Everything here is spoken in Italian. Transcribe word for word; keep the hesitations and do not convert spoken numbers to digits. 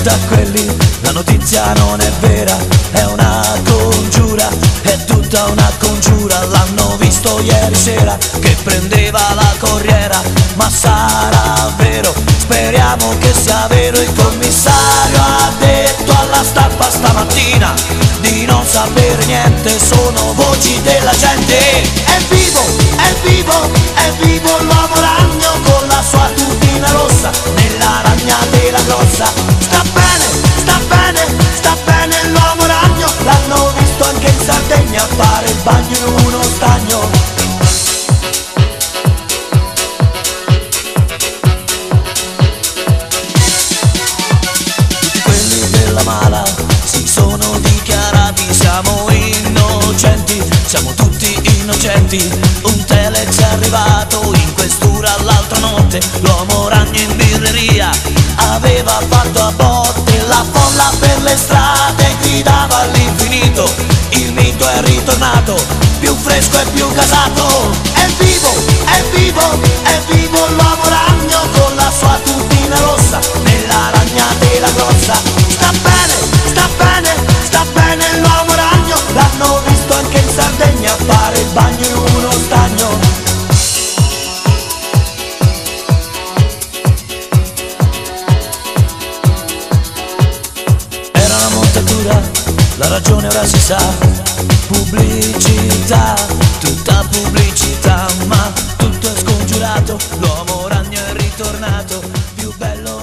da quelli, la notizia non è vera, è una congiura, è tutta una congiura. L'hanno visto ieri sera che prendeva la corriera, ma sarà vero? Speriamo che sia vero. Il commissario ha detto alla stampa stamattina di non sapere niente, sono voci della gente. È vivo, è vivo, è vivo l'uomo ragno con la sua tutina rossa nella ragna della grossa. Sta bene, sta bene, sta bene l'uomo ragno, l'hanno visto anche in Sardegna fare il bagno in uno stagno. Quelli della mala si sono dichiarati, siamo innocenti, siamo tutti innocenti. Un telex è arrivato in questura l'altra notte, l'uomo ragno in birreria aveva fatto a botte, la folla per le strade gridava all'infinito, il mito è ritornato, più fresco e più gasato. È vivo, è vivo, è vivo l'uomo ragno con la sua tutina rossa nella ragna della grossa. Sta bene, sta bene, sta bene l'uomo ragno, l'hanno visto anche in Sardegna fare il bagno in uno stagno. Era una montatura, la ragione ora si sa, pubblicità, tutta pubblicità, ma tutto è scongiurato, l'uomo ragno è ritornato, più bello